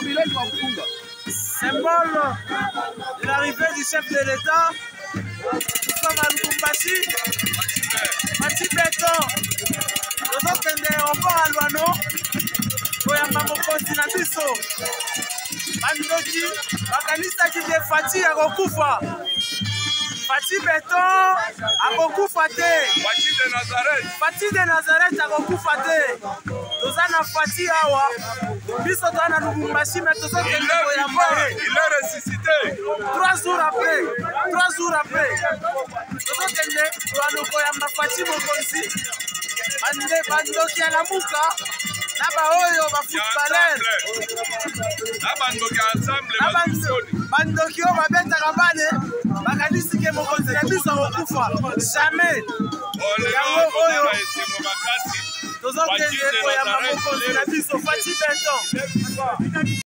Symbole de l'arrivée du chef de l'État. Nous sommes à Lubumbashi. Mati Beton. Nous sommes encore à Luano. Koyamba mokonzi na biso. Bandoki bakanisaki ke Fati akokufa. Fati Beton akokufa te. Fati de Nazareth akokufa te. Toza na Fati awa. Biso toza na Lubumbashi mais tozokende koyamba ye. Il est ressuscité. 3 jours après. Tozokende Luano koyamba Fati mokonzi. Bandoki ya Lamuka. Naba oyo ba footballer. Bandoki oyo babetaka bale bakanisi ke mokonzi na biso akokufa. Jamais. Yango oyo tozokende koyamba mokonzi na biso Fati Beton.